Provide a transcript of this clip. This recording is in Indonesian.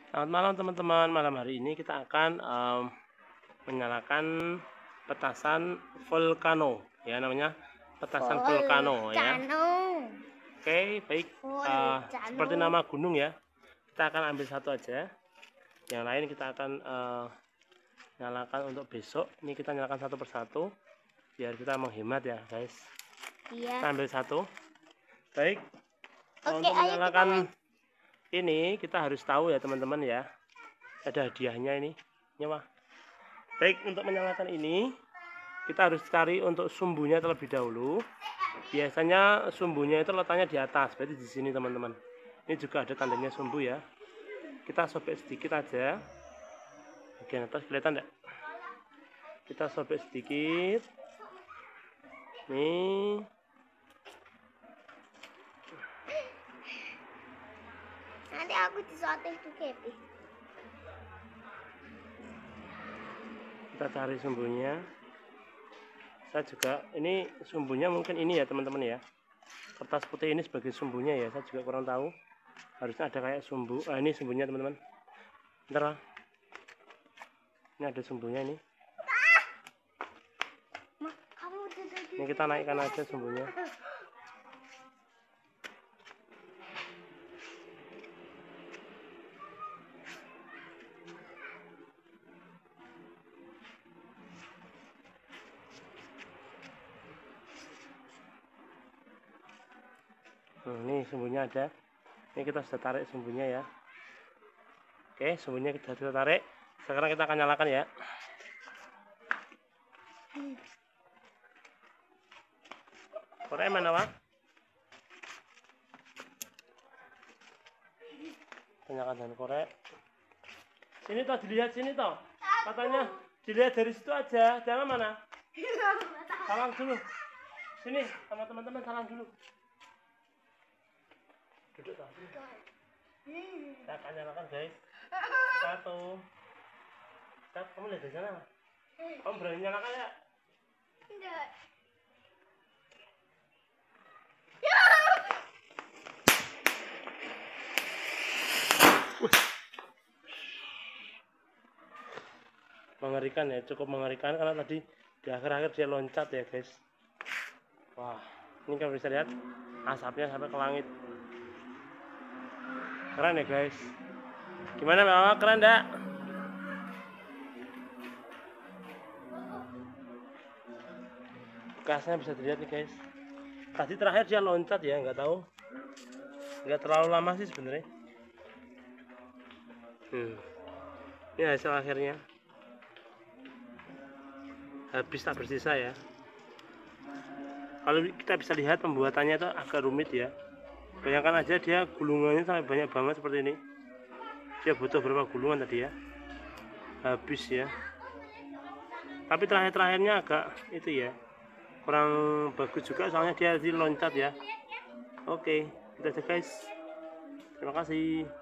Selamat malam teman-teman. Malam hari ini kita akan menyalakan petasan volcano, ya namanya petasan volcano ya. Oke, baik. Seperti nama gunung ya. Kita akan ambil satu aja. Yang lain kita akan nyalakan untuk besok. Ini kita nyalakan satu persatu biar kita menghemat ya, guys. Iya. Kita ambil satu. Baik. Oke, untuk ayo menyalakan ini kita harus tahu ya teman-teman ya, ada hadiahnya ini nyawa. Baik, untuk menyalakan ini kita harus cari untuk sumbunya terlebih dahulu. Biasanya sumbunya itu letaknya di atas, berarti di sini teman-teman. Ini juga ada tandanya sumbu ya. Kita sobek sedikit aja bagian atas, kelihatan enggak? Kita sobek sedikit nih. Nanti aku disoting tuh Kepi. Kita cari sumbunya. Saya juga ini sumbunya mungkin ini ya teman-teman ya. Kertas putih ini sebagai sumbunya ya. Saya juga kurang tahu. Harusnya ada kayak sumbu. Ini sumbunya teman-teman. Bentar lah. Ini ada sumbunya ini. Ini kita naikkan aja sumbunya. Ini sumbunya ada. Ini kita sudah tarik sumbunya ya. Oke, sumbunya kita sudah tarik. Sekarang kita akan nyalakan ya. Korek mana, Pak? Kita nyalakan dengan korek. Sini toh, dilihat sini toh. Katanya dilihat dari situ aja. Jangan mana? Salam dulu. Sini sama teman-teman salam dulu. Duduk toh. Kita akan nyalakan guys. Satu. Kamu lihat di sana. Kamu berani nyalakan ya? Enggak. Mengerikan ya, cukup mengerikan karena tadi di akhir-akhir dia loncat ya guys. Wah, ini kamu bisa lihat asapnya sampai ke langit. Keren ya guys. Gimana Mama? Keren enggak? Bekasnya bisa dilihat nih guys. Tadi terakhir dia loncat ya, nggak tahu. Nggak terlalu lama sih sebenarnya. Ini hasil akhirnya. Habis tak bersisa ya. Kalau kita bisa lihat pembuatannya itu agak rumit ya. Bayangkan aja dia gulungannya sampai banyak banget seperti ini. Dia butuh berapa gulungan tadi ya? Habis ya. Tapi terakhir-terakhirnya agak itu ya, kurang bagus juga soalnya dia loncat ya. Oke, kita aja guys. Terima kasih.